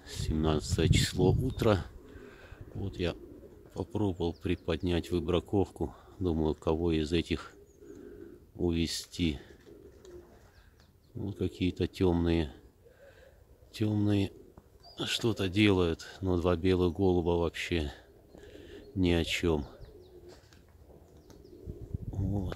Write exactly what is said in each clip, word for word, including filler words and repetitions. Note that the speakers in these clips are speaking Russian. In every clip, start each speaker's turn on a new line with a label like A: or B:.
A: семнадцатое число утро. Вот я попробовал приподнять выбраковку. Думаю, кого из этих увести. Вот какие-то темные, темные что-то делают, но два белых голуба вообще ни о чем. Вот.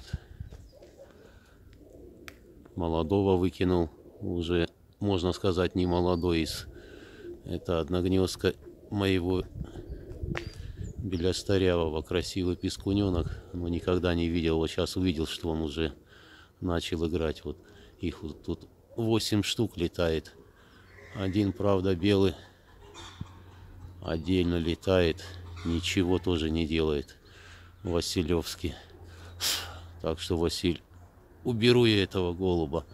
A: Молодого выкинул, уже, можно сказать, не молодой из. Это одногнездка моего белястарявого, красивый пискуненок, но никогда не видел. Вот сейчас увидел, что он уже начал играть. Вот их вот тут восемь штук летает. Один, правда, белый отдельно летает, ничего тоже не делает. Василевский. Так что, Василь, уберу я этого голуба.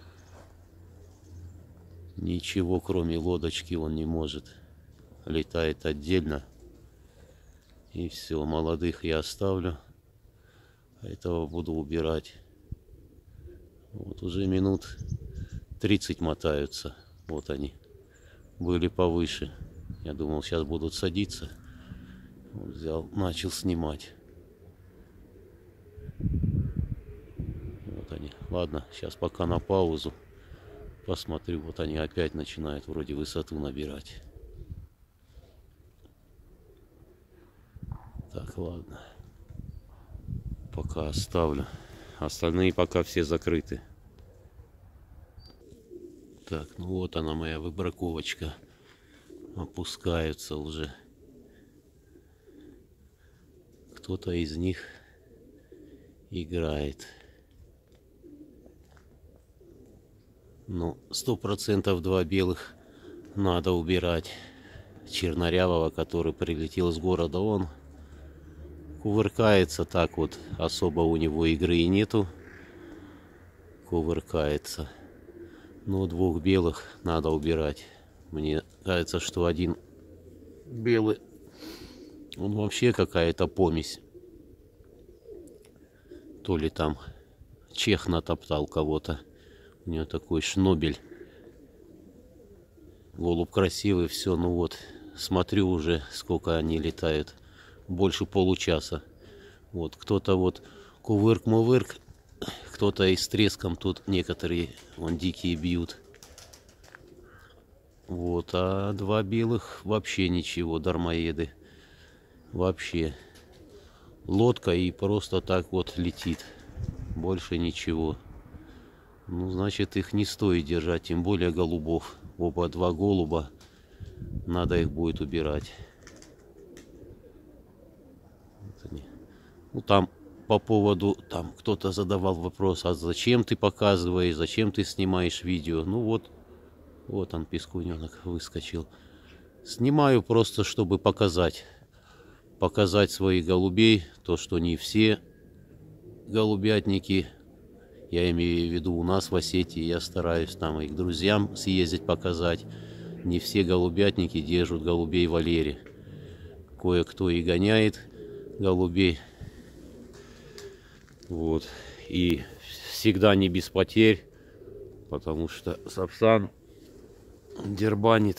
A: Ничего, кроме лодочки, он не может. Летает отдельно. И все, молодых я оставлю. Этого буду убирать. Вот уже минут тридцать мотаются. Вот они. Были повыше. Я думал, сейчас будут садиться. Вот взял, начал снимать. Вот они. Ладно, сейчас пока на паузу. Посмотрю. Вот они опять начинают вроде высоту набирать. Так, ладно. Пока оставлю. Остальные пока все закрыты. Так, ну вот она, моя выбраковочка. Опускаются уже. Кто-то из них играет. Ну, сто процентов два белых надо убирать. Чернорявого, который прилетел с города, он кувыркается так вот. Особо у него игры и нету. Кувыркается. Но двух белых надо убирать. Мне кажется, что один белый, он вообще какая-то помесь. То ли там чех натоптал кого-то. У него такой шнобель. Голубь красивый, все. Ну вот, смотрю уже, сколько они летают. Больше получаса. Вот, кто-то вот кувырк-мувырк. Кто-то и с треском тут некоторые вон дикие бьют. Вот, а два белых вообще ничего, дармоеды. Вообще. Лодка и просто так вот летит. Больше ничего. Ну, значит, их не стоит держать, тем более голубов. Оба два голуба. Надо их будет убирать. Вот они. Ну, там по поводу, там кто-то задавал вопрос, а зачем ты показываешь, зачем ты снимаешь видео? Ну вот, вот он, пискуненок, выскочил. Снимаю просто, чтобы показать. Показать своих голубей, то, что не все голубятники, я имею в виду у нас в Осетии, я стараюсь там их друзьям съездить показать. Не все голубятники держат голубей Валерии. Кое-кто и гоняет голубей. Вот. И всегда не без потерь, потому что Сапсан дербанит.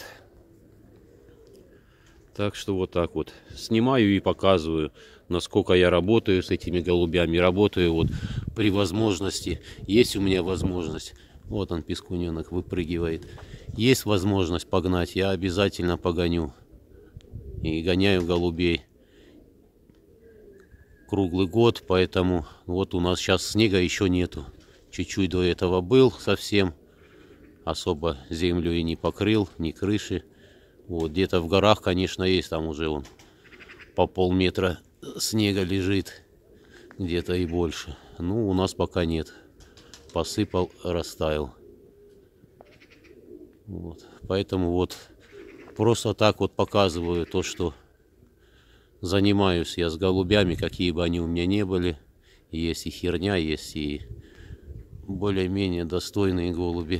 A: Так что вот так вот. Снимаю и показываю, насколько я работаю с этими голубями. Работаю вот при возможности. Есть у меня возможность. Вот он, пискуненок, выпрыгивает. Есть возможность погнать, я обязательно погоню. И гоняю голубей круглый год, поэтому вот у нас сейчас снега еще нету. Чуть-чуть до этого был совсем. Особо землю и не покрыл, ни крыши. Вот где-то в горах, конечно, есть, там уже он по полметра снега лежит. Где-то и больше. Ну, у нас пока нет. Посыпал, растаял. Вот. Поэтому вот просто так вот показываю то, что занимаюсь я с голубями, какие бы они у меня не были. Есть и херня, есть и более-менее достойные голуби.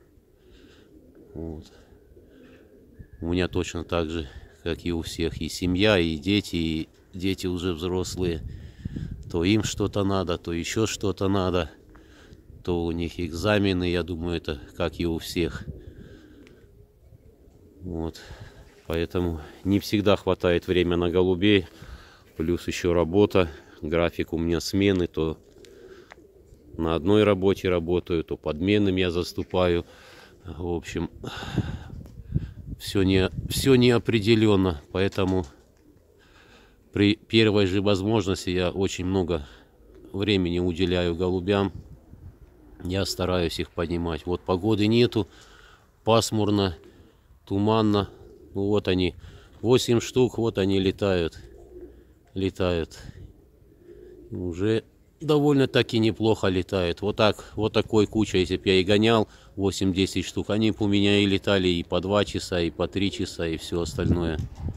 A: Вот. У меня точно так же, как и у всех, и семья, и дети, и дети уже взрослые. То им что-то надо, то еще что-то надо. То у них экзамены, я думаю, это как и у всех. Вот. Поэтому не всегда хватает времени на голубей. Плюс еще работа. График у меня смены. То на одной работе работаю, то подменным я заступаю. В общем, все не, все неопределенно. Поэтому при первой же возможности я очень много времени уделяю голубям. Я стараюсь их поднимать. Вот погоды нету. Пасмурно, туманно. Ну вот они. восемь штук. Вот они летают. Летают. Уже довольно-таки неплохо летают. Вот так, вот такой кучей, если бы я и гонял восемь-десять штук, они бы у меня и летали и по два часа, и по три часа, и все остальное.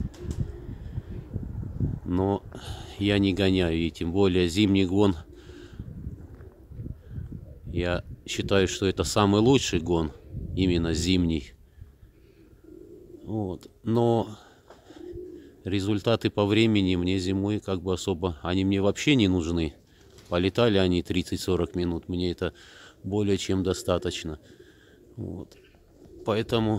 A: Но я не гоняю, и тем более зимний гон. Я считаю, что это самый лучший гон, именно зимний. Вот. Но результаты по времени мне зимой как бы особо, они мне вообще не нужны. Полетали они тридцать-сорок минут, мне это более чем достаточно. Вот. Поэтому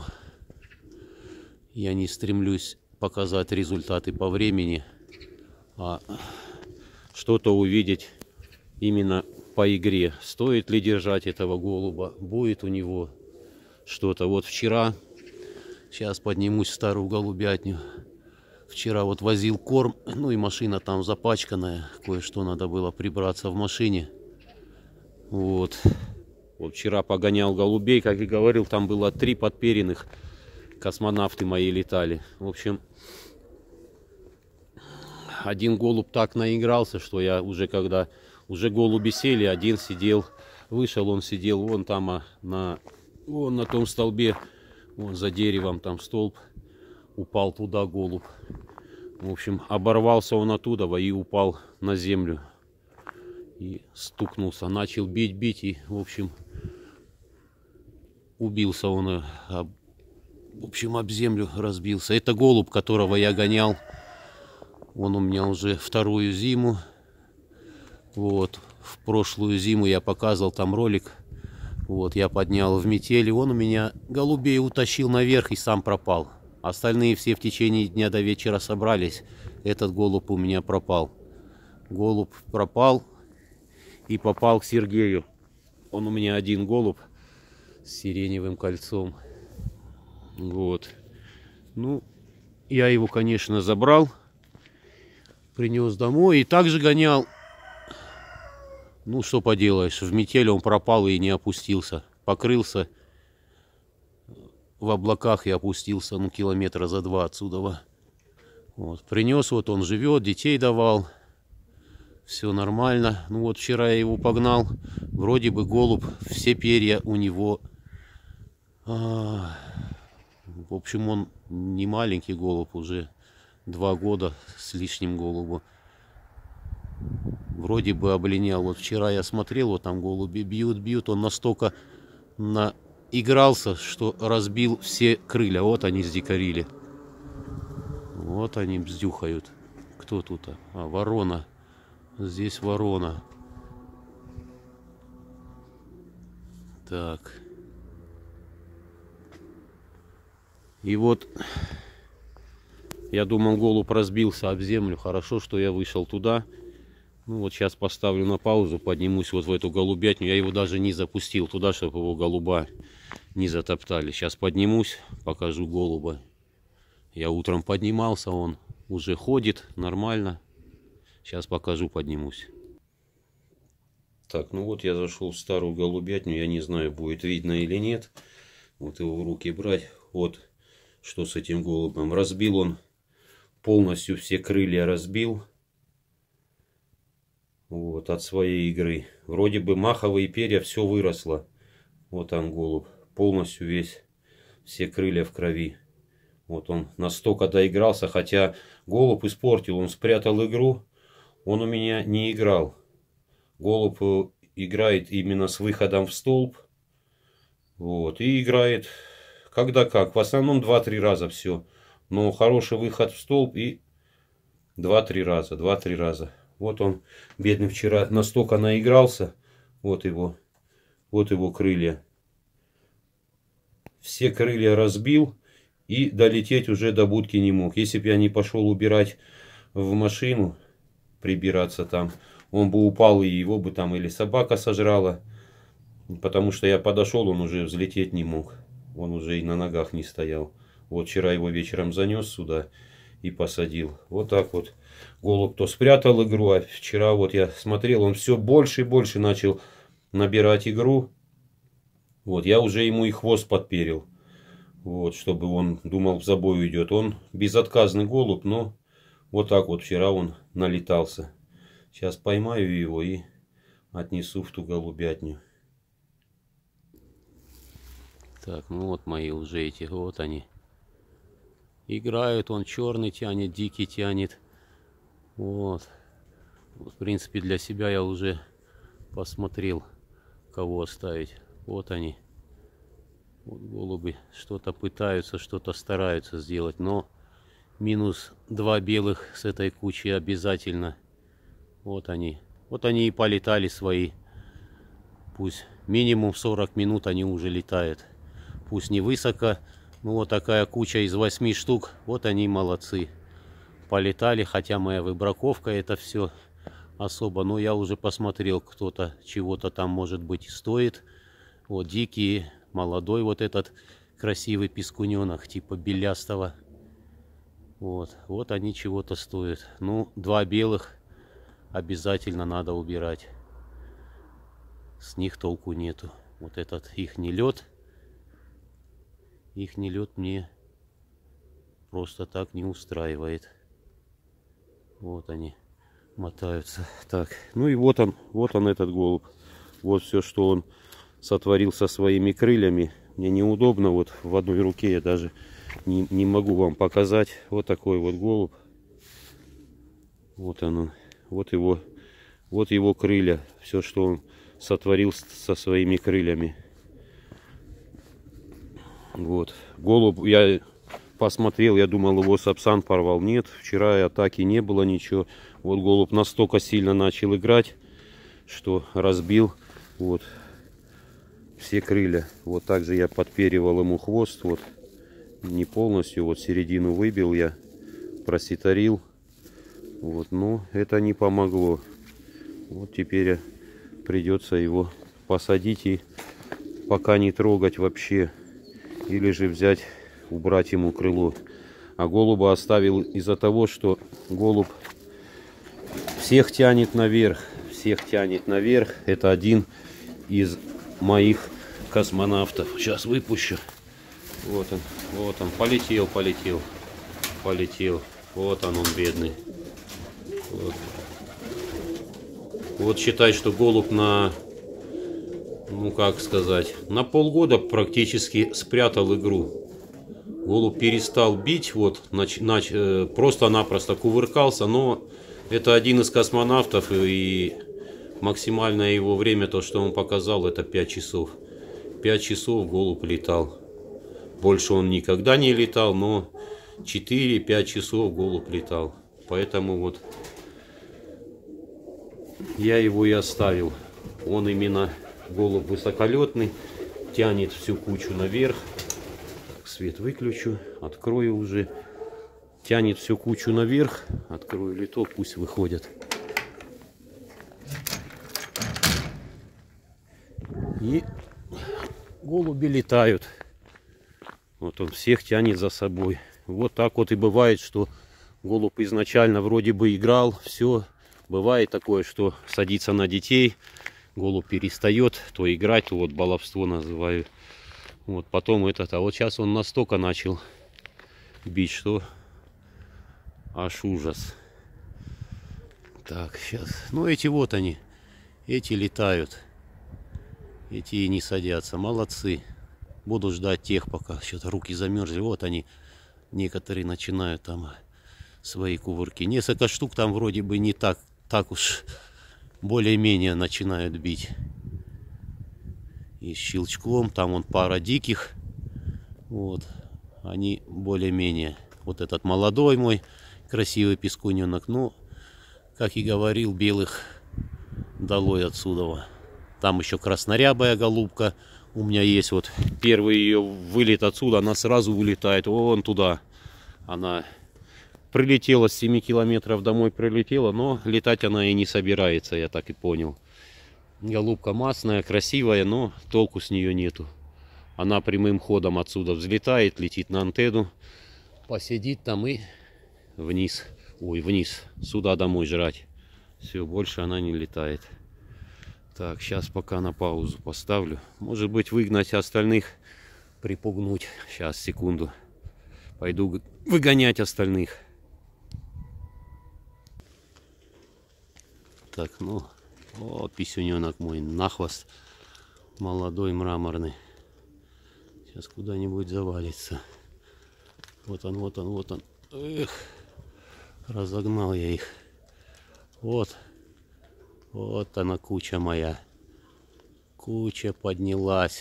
A: я не стремлюсь показать результаты по времени, а что-то увидеть именно по игре. Стоит ли держать этого голуба, будет у него что-то. Вот вчера, сейчас поднимусь в старую голубятню. Вчера вот возил корм, ну и машина там запачканная, кое-что надо было прибраться в машине. Вот. Вот вчера погонял голубей, как и говорил, там было три подперенных, космонавты мои летали. В общем, один голубь так наигрался, что я уже когда, уже голуби сели, один сидел, вышел, он сидел вон там а, на, вон на том столбе, вон за деревом там столб. Упал туда голубь. В общем, оборвался он оттуда и упал на землю. И стукнулся. Начал бить, бить. И, в общем, убился он. Об, в общем, об землю разбился. Это голубь, которого я гонял. Он у меня уже вторую зиму. Вот. В прошлую зиму я показывал там ролик. Вот. Я поднял в метели. Он у меня голубей утащил наверх и сам пропал. Остальные все в течение дня до вечера собрались. Этот голубь у меня пропал. Голубь пропал и попал к Сергею. Он у меня один голубь с сиреневым кольцом. Вот. Ну, я его, конечно, забрал. Принес домой и также гонял. Ну, что поделаешь, в метель он пропал и не опустился. Покрылся в облаках и опустился, ну, километра за два отсюда. Вот. Принес, вот он живет, детей давал. Все нормально. Ну вот вчера я его погнал. Вроде бы голубь, все перья у него. А, в общем, он не маленький голубь, уже два года с лишним голубу. Вроде бы облинял. Вот вчера я смотрел, вот там голуби бьют, бьют. Он настолько наигрался, что разбил все крылья. Вот они сдикарили. Вот они бздюхают. Кто тут? А, ворона. Здесь ворона. Так. И вот я думал, голубь разбился об землю. Хорошо, что я вышел туда. Ну вот сейчас поставлю на паузу, поднимусь вот в эту голубятню. Я его даже не запустил туда, чтобы его голуба не затоптали. Сейчас поднимусь, покажу голуба. Я утром поднимался, он уже ходит нормально. Сейчас покажу, поднимусь. Так, ну вот я зашел в старую голубятню. Я не знаю, будет видно или нет. Вот его в руки брать. Вот что с этим голубем. Разбил он полностью, все крылья разбил. Вот от своей игры. Вроде бы маховые перья, все выросло. Вот он голубь. Полностью весь, все крылья в крови. Вот он настолько доигрался, хотя голубь испортил. Он спрятал игру. Он у меня не играл. Голубь играет именно с выходом в столб. Вот. И играет когда как. В основном два-три раза все. Но хороший выход в столб и два-три раза. два-три раза. Вот он, бедный, вчера настолько наигрался. Вот его. Вот его крылья. Все крылья разбил.
B: и долететь уже до будки не мог. Если бы я не пошел убирать в машину, прибираться там, он бы упал, и его бы там или собака сожрала. Потому что я подошел, он уже взлететь не мог. Он уже и на ногах не стоял. Вот вчера его вечером занес сюда и посадил. Вот так вот. Голубь то спрятал игру, а вчера вот я смотрел, он все больше и больше начал набирать игру. Вот, я уже ему и хвост подперил. Вот, чтобы он думал, в забой уйдет. Он безотказный голубь, но вот так вот вчера он налетался. Сейчас поймаю его и отнесу в ту голубятню.
A: Так, ну вот мои уже эти, вот они. Играют, он черный тянет, дикий тянет. Вот. Вот, в принципе, для себя я уже посмотрел, кого оставить. Вот они. Вот голуби что-то пытаются, что-то стараются сделать, но минус два белых с этой кучи обязательно. Вот они. Вот они и полетали свои. Пусть минимум сорок минут они уже летают. Пусть не высоко. Ну вот такая куча из восьми штук. Вот они молодцы. Полетали, хотя моя выбраковка это все особо. Но я уже посмотрел, кто-то чего-то там может быть стоит. Вот дикие, молодой вот этот красивый пискуненок типа белястого. Вот, вот они чего-то стоят. Ну, два белых обязательно надо убирать. С них толку нету. Вот этот их не лед. Их не лед мне просто так не устраивает. Вот они мотаются. Так, ну и вот он, вот он этот голубь. Вот все, что он сотворил со своими крыльями. Мне неудобно, вот в одной руке я даже не, не могу вам показать. Вот такой вот голубь. Вот он, вот его, вот его крылья. Все, что он сотворил со своими крыльями. Вот. Голубь, я посмотрел, я думал, его Сапсан порвал. Нет, вчера и атаки не было ничего. Вот голубь настолько сильно начал играть, что разбил вот все крылья. Вот так же я подперивал ему хвост. Вот не полностью, вот середину выбил я, проситарил. Вот, но это не помогло. Вот теперь придется его посадить и пока не трогать вообще. Или же взять, убрать ему крыло. А голуба оставил из-за того, что голубь всех тянет наверх. Всех тянет наверх. Это один из моих космонавтов. Сейчас выпущу. Вот он, вот он. Полетел, полетел. Полетел. Вот он, он бедный. Вот, вот считай, что голубь на... Ну, как сказать, на полгода практически спрятал игру. Голубь перестал бить, вот, нач, нач, э, просто-напросто кувыркался, но это один из космонавтов, и максимальное его время, то, что он показал, это пять часов. пять часов голубь летал. Больше он никогда не летал, но четыре-пять часов голубь летал. Поэтому вот я его и оставил. Он именно... Голубь высоколетный, тянет всю кучу наверх. Так, свет выключу, открою уже. Тянет всю кучу наверх. Открою литок, пусть выходят. И голуби летают. Вот он всех тянет за собой. Вот так вот и бывает, что голубь изначально вроде бы играл, все. Бывает такое, что садится на детей. Голубь перестает то играть, то вот баловство называют. Вот потом этот, а вот сейчас он настолько начал бить, что аж ужас. Так, сейчас. Ну эти вот они, эти летают, эти и не садятся, молодцы. Буду ждать тех, пока что-то руки замерзли. Вот они, некоторые начинают там свои кувырки. Несколько штук там вроде бы не так, так уж более-менее начинают бить. И с щелчком, там вон пара диких. Вот. Они более-менее. Вот этот молодой мой красивый пискуненок. Ну, как и говорил, белых долой отсюда. Там еще краснорябая голубка. У меня есть вот первый ее вылет отсюда, она сразу вылетает вон туда. Она прилетела с семи километров домой, прилетела, но летать она и не собирается, я так и понял. Голубка масная, красивая, но толку с нее нету. Она прямым ходом отсюда взлетает, летит на антенну, посидит там и вниз. Ой, вниз, сюда домой жрать. Все, больше она не летает. Так, сейчас пока на паузу поставлю. Может быть, выгнать остальных, припугнуть. Сейчас, секунду. Пойду выгонять остальных. Так, ну, о, писюненок мой, нахвост. Молодой, мраморный. Сейчас куда-нибудь завалится. Вот он, вот он, вот он. Эх, разогнал я их. Вот. Вот она, куча моя. Куча поднялась.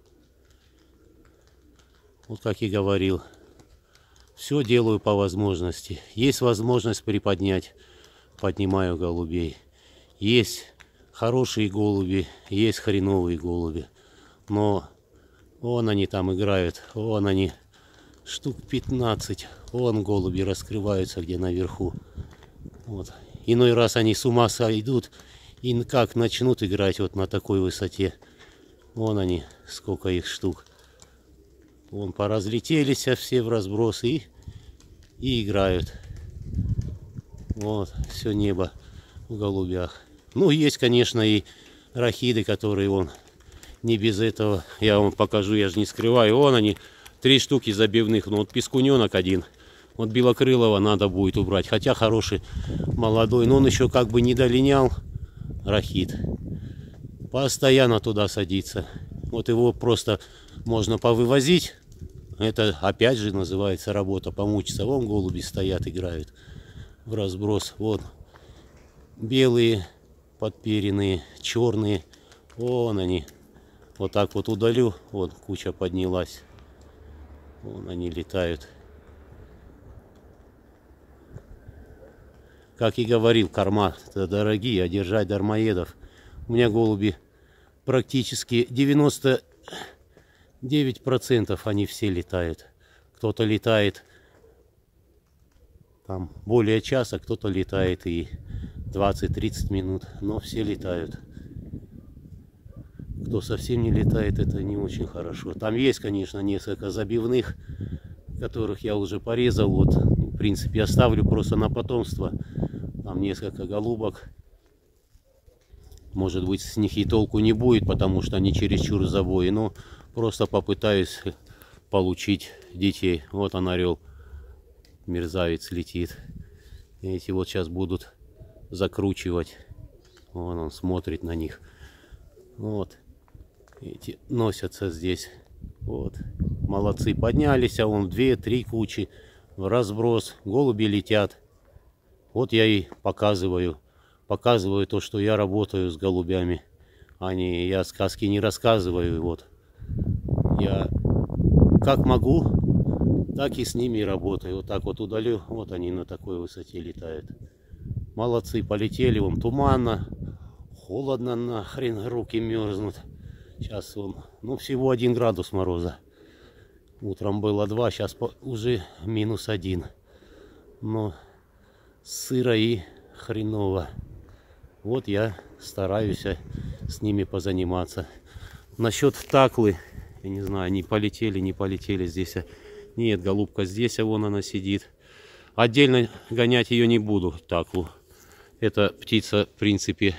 A: Вот как и говорил. Все делаю по возможности. Есть возможность приподнять. Поднимаю голубей. Есть хорошие голуби. Есть хреновые голуби. Но вон они там играют. Вон они. Штук пятнадцать. Вон голуби раскрываются где наверху. Вот. Иной раз они с ума сойдут. И как начнут играть вот на такой высоте. Вон они, сколько их штук. Вон поразлетелись все в разброс и, и играют. Вот, все небо в голубях. Ну, есть, конечно, и рахиды, которые вон не без этого. Я вам покажу, я же не скрываю. Вон они, три штуки забивных. Ну, вот пескуненок один. Вот белокрылого надо будет убрать. Хотя хороший, молодой. Но он еще как бы не долинял. Рахит. Постоянно туда садится. Вот его просто можно повывозить. Это опять же называется работа, помучиться. Вон голуби стоят, играют в разброс. Вот белые, подперенные, черные. Вон они. Вот так вот удалю. Вот куча поднялась. Вон они летают. Как и говорил, корма дорогие, а держать дармоедов. У меня голуби практически девяносто девять процентов они все летают. Кто-то летает там более часа, кто-то летает и двадцать-тридцать минут. Но все летают. Кто совсем не летает, это не очень хорошо. Там есть, конечно, несколько забивных, которых я уже порезал. Вот, в принципе, оставлю просто на потомство. Там несколько голубок. Может быть, с них и толку не будет, потому что они чересчур забои. Но просто попытаюсь получить детей. Вот он, орел. Мерзавец летит. Эти вот сейчас будут закручивать. Вон он смотрит на них. Вот. Эти носятся здесь. Вот. Молодцы. Поднялись, а вон две-три кучи. В разброс. Голуби летят. Вот я и показываю. Показываю то, что я работаю с голубями. Они, я сказки не рассказываю. Вот. Я как могу, так и с ними работаю. Вот так вот удалю. Вот они на такой высоте летают. Молодцы, полетели. Вон туманно. Холодно нахрен, руки мерзнут. Сейчас он, ну, всего один градус мороза. Утром было два, сейчас уже минус один. Но сыро и хреново. Вот я стараюсь с ними позаниматься. Насчет таклы, я не знаю, не полетели, не полетели здесь. Нет, голубка здесь, а вон она сидит. Отдельно гонять ее не буду, таклу. Эта птица, в принципе,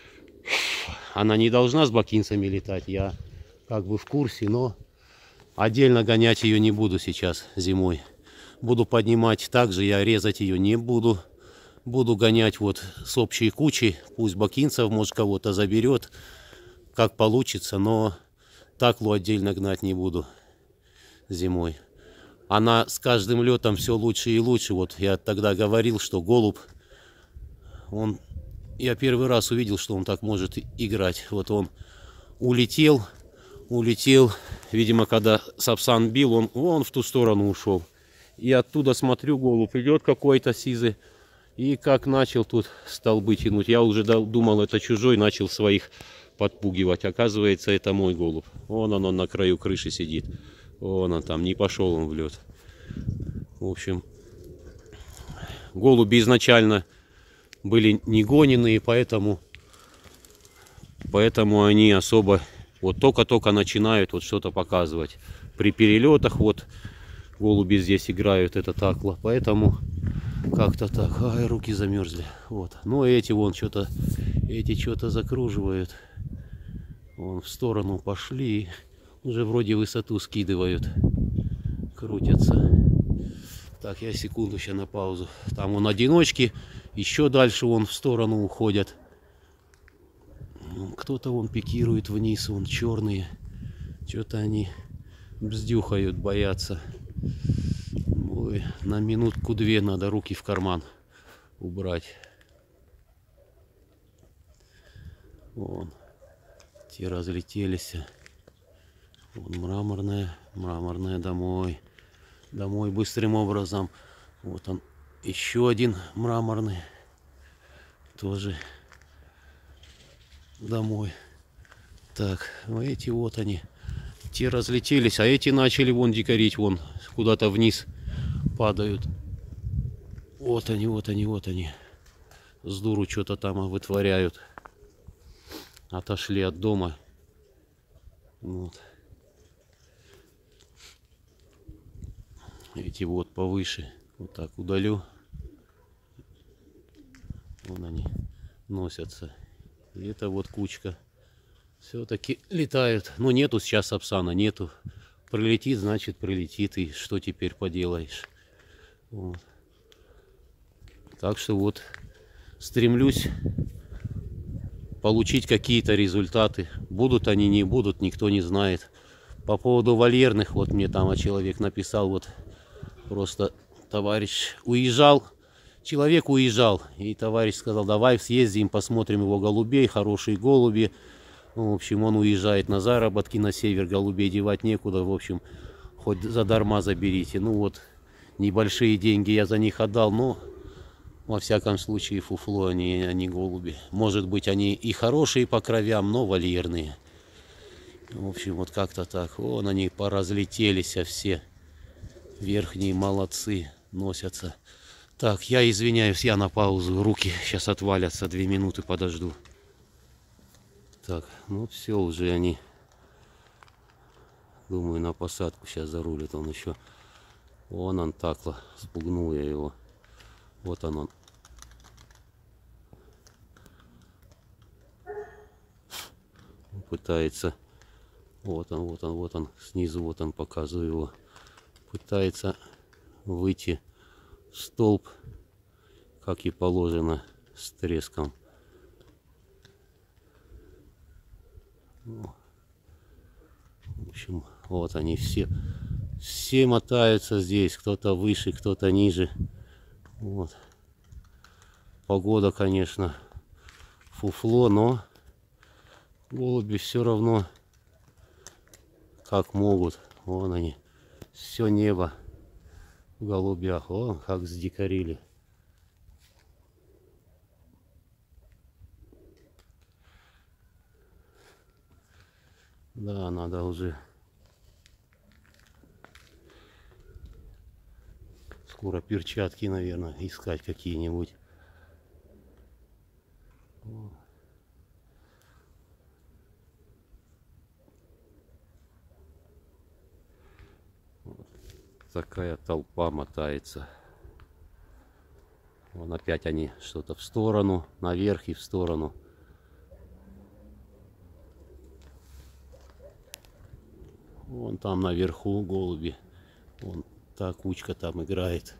A: она не должна с бакинцами летать. Я как бы в курсе, но отдельно гонять ее не буду сейчас зимой. Буду поднимать также, я резать ее не буду. Буду гонять вот с общей кучей. Пусть бакинцев, может, кого-то заберет, как получится, но таклу отдельно гнать не буду зимой. Она с каждым летом все лучше и лучше. Вот я тогда говорил, что голубь, он, я первый раз увидел, что он так может играть. Вот он улетел, улетел, видимо, когда сапсан бил, он, он в ту сторону ушел. И оттуда смотрю, голубь идет какой-то сизый. И как начал тут столбы тянуть. Я уже думал, это чужой, начал своих подпугивать. Оказывается, это мой голубь. Вон он, он на краю крыши сидит. Вон он там, не пошел он в лед. В общем, голуби изначально были не гоненые, поэтому, поэтому они особо вот только-только начинают вот что-то показывать. При перелетах вот голуби здесь играют, это такло, поэтому как-то так. Ай, руки замерзли. Вот. Ну эти вон что-то, эти что-то закруживают. Вон в сторону пошли, уже вроде высоту скидывают, крутятся. Так, я секунду сейчас на паузу. Там вон одиночки, еще дальше вон в сторону уходят. Кто-то вон пикирует вниз, вон черные. Что-то они бздюхают, боятся. Ой, на минутку-две надо руки в карман убрать. Вон, те разлетелись. Вон мраморная, мраморная домой. Домой быстрым образом. Вот он, еще один мраморный. Тоже домой. Так, ну эти вот они. Те разлетелись, а эти начали вон дикарить, вон куда-то вниз падают. Вот они, вот они, вот они. С дуру что-то там вытворяют. Отошли от дома. Вот. Эти вот повыше. Вот так удалю. Вон они носятся. И это вот кучка. Все-таки летают. Но нету сейчас сапсана, нету. Прилетит, значит прилетит. И что теперь поделаешь? Вот. Так что вот стремлюсь получить какие-то результаты. Будут они, не будут, никто не знает. По поводу вольерных, вот мне там человек написал, вот просто товарищ уезжал, человек уезжал, и товарищ сказал, давай съездим, посмотрим его голубей, хорошие голуби. В общем, он уезжает на заработки на север, голубей девать некуда, в общем, хоть задарма заберите. Ну вот, небольшие деньги я за них отдал, но во всяком случае фуфло, они, они голуби. Может быть, они и хорошие по кровям, но вольерные. В общем, вот как-то так. Вон они поразлетелись все. Верхние молодцы, носятся. Так, я извиняюсь, я на паузу. Руки сейчас отвалятся, две минуты подожду. Так, ну все, уже они, думаю, на посадку сейчас зарулит он еще. Вон он такло, спугнул я его. Вот он он. Пытается, вот он, вот он, вот он, снизу вот он, показываю его. Пытается выйти в столб, как и положено, с треском. В общем, вот они все, все мотаются здесь, кто-то выше, кто-то ниже. Вот. Погода, конечно, фуфло, но голуби все равно как могут. Вон они, все небо в голубях. О, как сдикарили. Да, надо уже скоро перчатки, наверное, искать какие-нибудь. Вот такая толпа мотается. Вон опять они что-то в сторону, наверх и в сторону. Вон там наверху голуби. Вон та кучка там играет.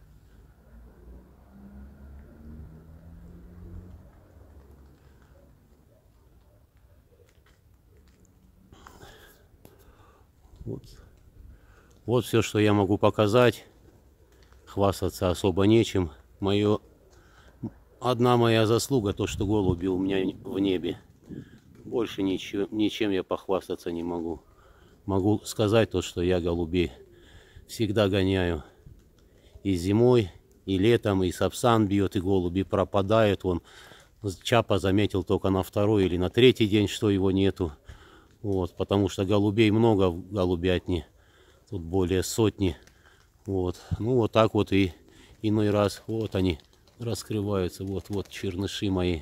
A: Вот. Вот все, что я могу показать. Хвастаться особо нечем. Мое... Одна моя заслуга, то, что голуби у меня в небе. Больше ничего, ничем я похвастаться не могу. Могу сказать то, что я голубей всегда гоняю. И зимой, и летом, и сапсан бьет, и голуби пропадают. Вон Чапа заметил только на второй или на третий день, что его нету. Вот, потому что голубей много в голубятне. Тут более сотни. Вот. Ну вот так вот и иной раз. Вот они раскрываются. Вот, вот черныши мои.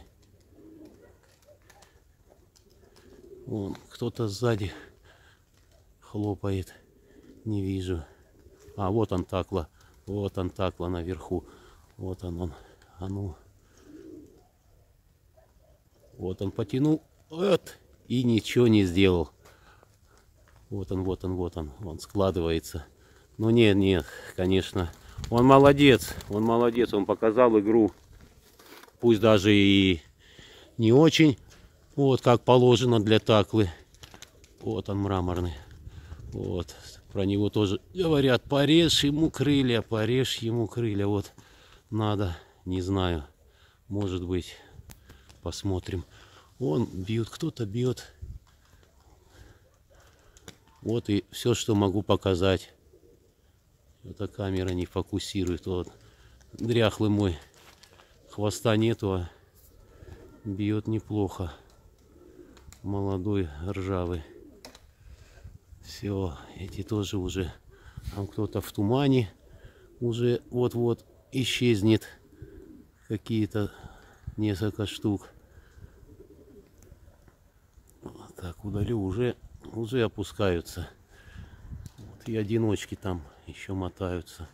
A: Вон, кто-то сзади хлопает. Не вижу. А, вот он такла. Вот он такла наверху. Вот он он. А ну. Вот он потянул. Вот. И ничего не сделал. Вот он, вот он, вот он. Он складывается. Ну нет, нет, конечно. Он молодец. Он молодец. Он показал игру. Пусть даже и не очень. Вот как положено для таклы. Вот он мраморный. Вот. Про него тоже говорят, порежь ему крылья, порежь ему крылья. Вот надо, не знаю, может быть, посмотрим. Он бьет, кто-то бьет. Вот и все, что могу показать. Эта камера не фокусирует. Вот дряхлый мой, хвоста нету, а бьет неплохо. Молодой, ржавый. Все, эти тоже уже. Там кто-то в тумане уже вот-вот исчезнет. Какие-то несколько штук. Вот так удалю, уже, уже опускаются. Вот, и одиночки там еще мотаются.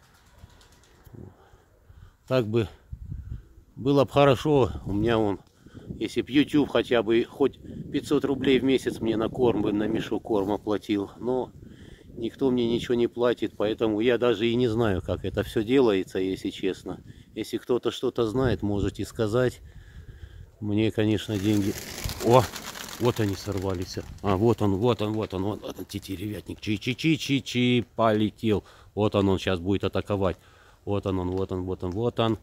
A: Так бы было бы хорошо. У меня он, если б YouTube хотя бы хоть пятьсот рублей в месяц мне на корм бы, на мешок корма платил. Но никто мне ничего не платит, поэтому я даже и не знаю, как это все делается, если честно. Если кто-то что-то знает, можете сказать. Мне, конечно, деньги... О, вот они сорвались. А, вот он, вот он, вот он, вот он, тетеревятник. Чи-чи-чи-чи-чи, полетел. Вот он, он сейчас будет атаковать. Вот он, он, вот он, вот он, вот он.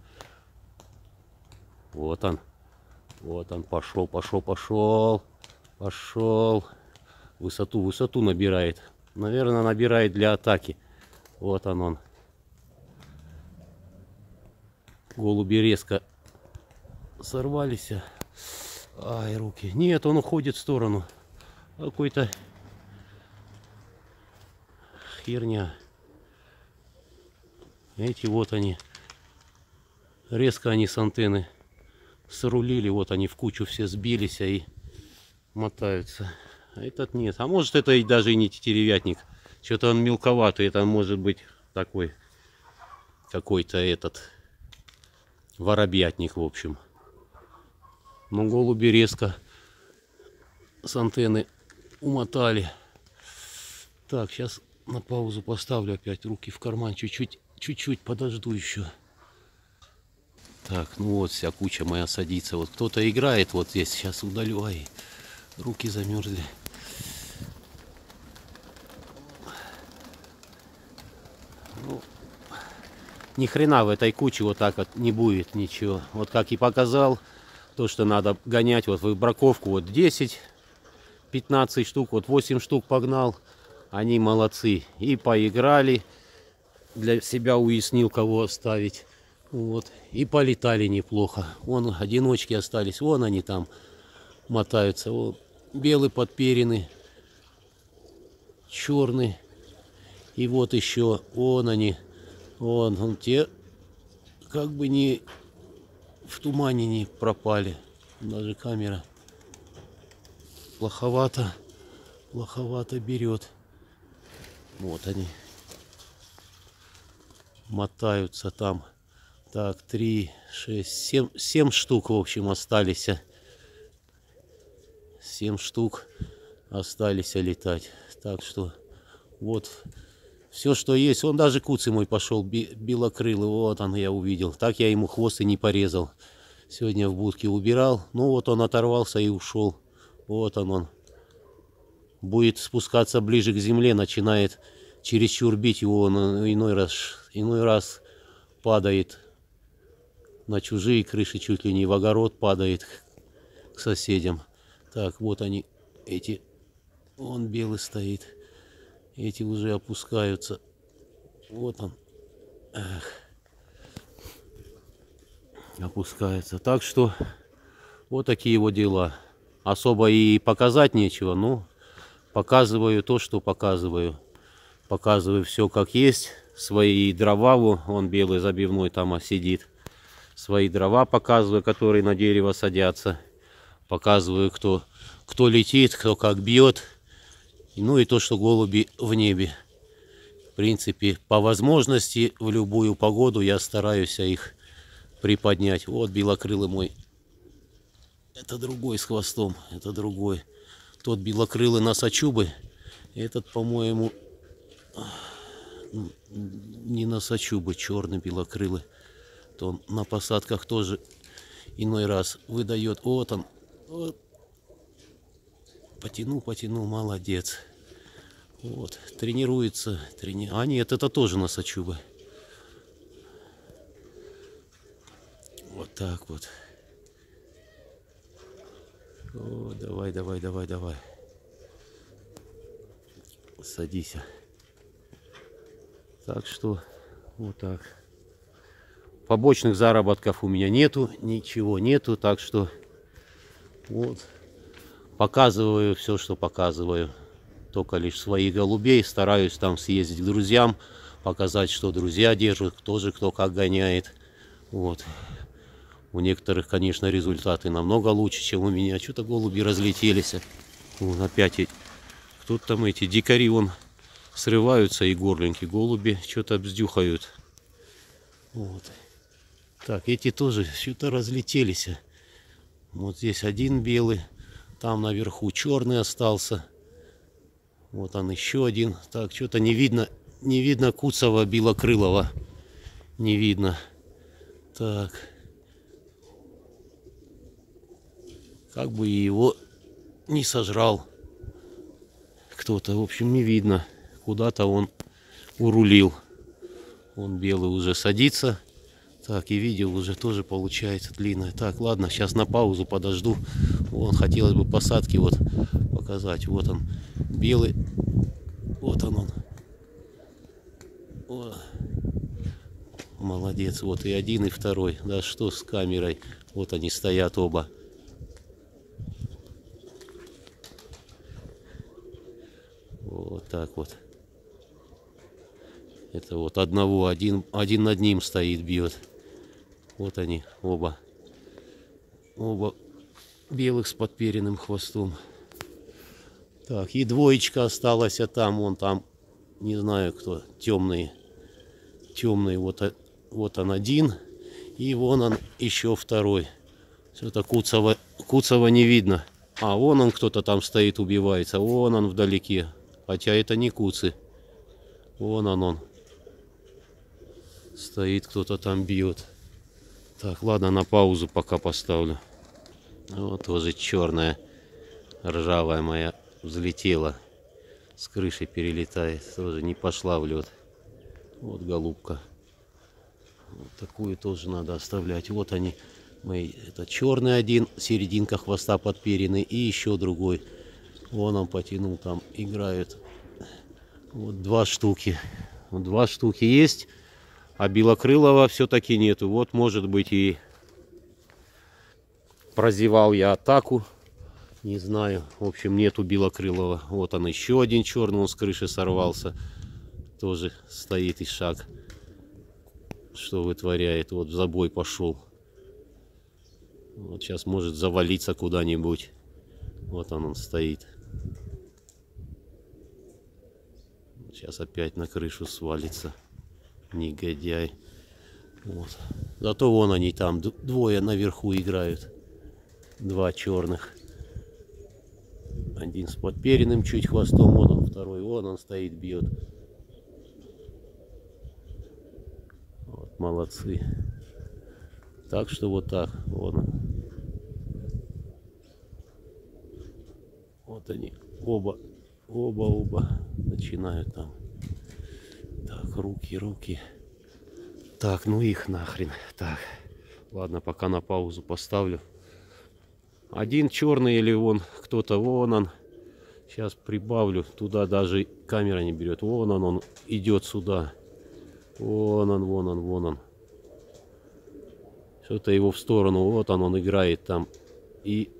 A: Вот он. Вот он, пошел, пошел, пошел. Пошел. Высоту, высоту набирает. Наверное, набирает для атаки. Вот он, он. Голуби резко сорвались. Ай, руки. Нет, он уходит в сторону. Какой-то херня. Эти вот они. Резко они с антенны срулили. Вот они в кучу все сбились и мотаются. А этот нет. А может, это и даже и не тетеревятник. Что-то он мелковатый. Это может быть такой какой-то этот воробьятник, в общем. Но голуби резко с антенны умотали. Так, сейчас на паузу поставлю опять. Руки в карман. Чуть-чуть, чуть-чуть подожду еще. Так, ну вот вся куча моя садится. Вот кто-то играет вот здесь. Сейчас удалю. Ай, руки замерзли. Ну, ни хрена в этой куче вот так вот не будет ничего. Вот как и показал, то, что надо гонять вот в браковку вот десять пятнадцать штук, вот восемь штук погнал. Они молодцы. И поиграли. Для себя уяснил, кого оставить. Вот. И полетали неплохо. Вон одиночки остались. Вон они там мотаются. Вот. Белый подперенный. Черный. И вот еще. Вон они. Вон, вон те как бы не в тумане не пропали. Даже камера плоховато. Плоховато берет. Вот они. Мотаются там. Так, три, шесть, семь, семь штук, в общем, остались. Семь штук остались летать. Так что вот все, что есть. Он даже куцый мой пошел, белокрылый. Вот он, я увидел. Так я ему хвост и не порезал. Сегодня в будке убирал. Ну вот он оторвался и ушел. Вот он он. Будет спускаться ближе к земле, начинает чересчур бить его. Он иной раз, иной раз падает на чужие крыши, чуть ли не в огород падает к соседям. Так, вот они, эти, он белый стоит, эти уже опускаются. Вот он, эх, опускается. Так что Вот такие вот дела. Особо и показать нечего, но показываю то, что показываю. Показываю все как есть. Свои дрова, он белый забивной там сидит. Свои дрова показываю, которые на дерево садятся. Показываю, кто, кто летит, кто как бьет. Ну и то, что голуби в небе. В принципе, по возможности в любую погоду я стараюсь их приподнять. Вот белокрылый мой. Это другой с хвостом, это другой. Тот белокрылый носочубы, этот, по-моему, не носочубы, черный белокрылый. То он на посадках тоже иной раз выдает. Вот он, вот. Потянул, потянул, молодец. Вот, тренируется, трени... А нет, это тоже носочубы. Вот так вот. О, давай, давай, давай, давай. Садись. Так что, вот так. Побочных заработков у меня нету, ничего нету, так что вот. Показываю все, что показываю. Только лишь своих голубей. Стараюсь там съездить к друзьям, показать, что друзья держат, тоже кто как гоняет. Вот. У некоторых, конечно, результаты намного лучше, чем у меня. Что-то голуби разлетелись. Вон опять кто-то там эти дикари вон срываются, и горленькие голуби что-то бздюхают. Вот. Так, эти тоже что-то разлетелись. Вот здесь один белый, там наверху черный остался. Вот он еще один. Так, что-то не видно, не видно куцого белокрылого. Не видно. Так. Как бы его не сожрал кто-то. В общем, не видно. Куда-то он урулил. Он белый уже садится. Так, и видео уже тоже получается длинное. Так, ладно, сейчас на паузу подожду. Вон, хотелось бы посадки вот показать. Вот он, белый. Вот он он. О. Молодец. Вот и один, и второй. Да что с камерой. Вот они стоят оба. Вот так вот. Это вот одного, один, один над ним стоит, бьет. Вот они, оба. Оба белых с подперенным хвостом. Так, и двоечка осталась, а там, вон там, не знаю кто, темный. Темный, вот, вот он один. И вон он еще второй. Что-то Куцова, Куцова не видно. А, вон он кто-то там стоит, убивается. Вон он вдалеке. Хотя это не куцы. Вон он он. Стоит, кто-то там бьет. Так, ладно, на паузу пока поставлю. Вот тоже черная, ржавая моя взлетела. С крыши перелетает. Тоже не пошла в лед. Вот голубка. Вот такую тоже надо оставлять. Вот они. Мои. Это черный один, серединка хвоста подперенный. И еще другой. Вон он потянул, там играют. Вот два штуки. Вот два штуки есть. А белокрылого все-таки нету. Вот, может быть, и прозевал я атаку. Не знаю. В общем, нету белокрылого. Вот он еще один черный. Он с крыши сорвался. Тоже стоит и шаг. Что вытворяет. Вот в забой пошел. Вот сейчас может завалиться куда-нибудь. Вот он, он стоит. Сейчас опять на крышу свалится. Негодяй. Вот. Зато вон они там, двое наверху играют. Два черных. Один с подперенным чуть хвостом, вот он, второй, вон он стоит, бьет. Вот, молодцы. Так что вот так, вон он. Вот они, оба, оба, оба начинают там. Так, руки, руки. Так, ну их нахрен. Так, ладно, пока на паузу поставлю. Один черный или вон кто-то, вон он. Сейчас прибавлю. Туда даже камера не берет. Вон он, он идет сюда. Вон он, вон он, вон он. Что-то его в сторону. Вот он, он играет там. и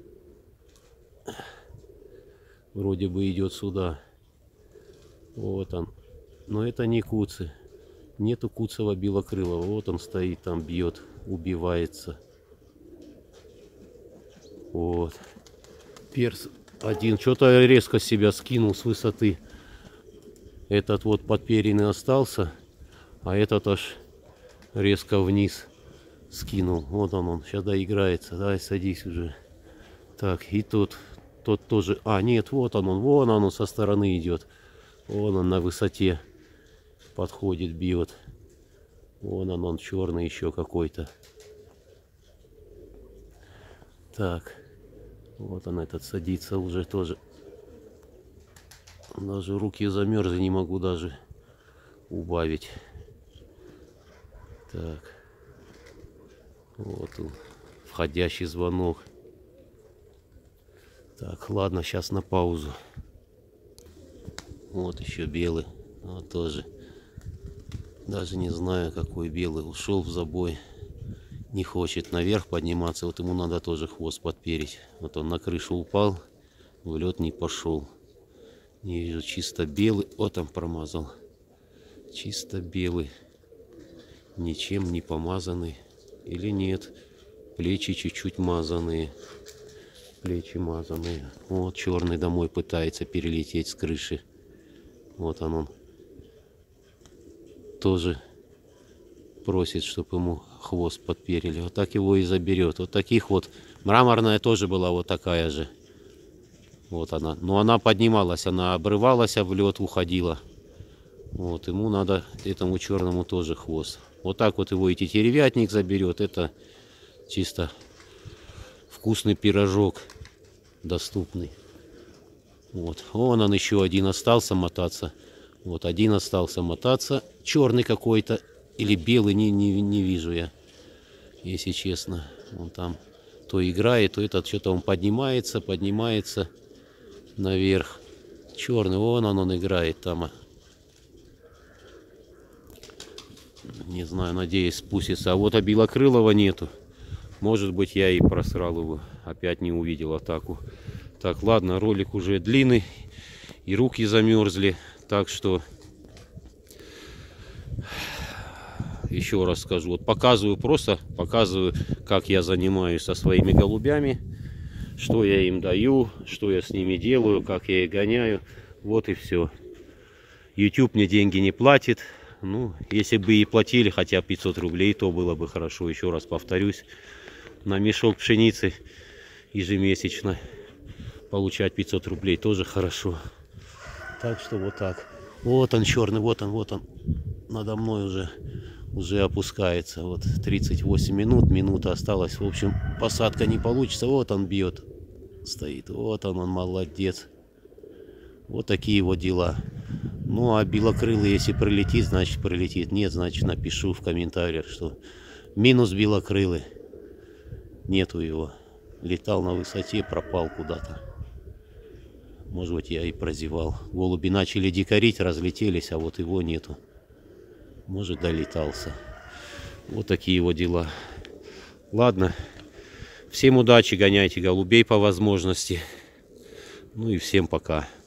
A: вроде бы идет сюда. Вот он. Но это не куцы. Нету куцого белокрылого. Вот он стоит там, бьет, убивается. Вот. Перс один. Что-то резко себя скинул с высоты. Этот вот подперенный остался, а этот аж резко вниз скинул. Вот он, он сейчас доиграется. Давай, садись уже. Так, и тот, тот тоже. А, нет, вот он, он, вон он, он со стороны идет. Вон он на высоте подходит, бьет. Вон он, он черный еще какой-то. Так, вот он этот садится уже тоже. Даже руки замерзли, не могу даже убавить. Так, вот он, входящий звонок. Так, ладно, сейчас на паузу. Вот еще белый, вот тоже. Даже не знаю, какой белый. Ушел в забой. Не хочет наверх подниматься. Вот ему надо тоже хвост подпереть. Вот он на крышу упал, в лед не пошел. Не вижу, чисто белый. Вот там промазал. Чисто белый. Ничем не помазанный. Или нет. Плечи чуть-чуть мазанные. Плечи мазанные. Вот черный домой пытается перелететь с крыши. Вот он, он. Тоже просит, чтобы ему хвост подперили. Вот так его и заберет. Вот таких вот. Мраморная тоже была вот такая же. Вот она. Но она поднималась, она обрывалась, а в лед уходила. Вот, ему надо, этому черному тоже хвост. Вот так вот его и тетеревятник заберет. Это чисто вкусный пирожок доступный. Вот. Вон он еще один остался мотаться. Вот один остался мотаться. Черный какой-то. Или белый, не, не, не вижу я. Если честно. Он там то играет, то этот что-то он поднимается, поднимается наверх. Черный, вон он, он играет там. Не знаю, надеюсь, спустится. А вот а белокрылого нету. Может быть, я и просрал его. Опять не увидел атаку. Так, ладно, ролик уже длинный. И руки замерзли. Так что еще раз скажу. Вот показываю, просто показываю, как я занимаюсь со своими голубями. Что я им даю, что я с ними делаю, как я их гоняю. Вот и все. YouTube мне деньги не платит. Ну, если бы и платили хотя бы пятьсот рублей, то было бы хорошо. Еще раз повторюсь. На мешок пшеницы ежемесячно получать пятьсот рублей тоже хорошо. Так что вот так. Вот он черный, вот он, вот он. Надо мной уже, уже опускается. Вот тридцать восемь минут, минута осталась. В общем, посадка не получится. Вот он бьет. Стоит. Вот он, он молодец. Вот такие вот дела. Ну, а белокрылый, если прилетит, значит прилетит. Нет, значит напишу в комментариях, что минус белокрылый. Нету его. Летал на высоте, пропал куда-то. Может быть, я и прозевал. Голуби начали дикарить, разлетелись, а вот его нету. Может, долетался. Вот такие его дела. Ладно. Всем удачи, гоняйте голубей по возможности. Ну и всем пока.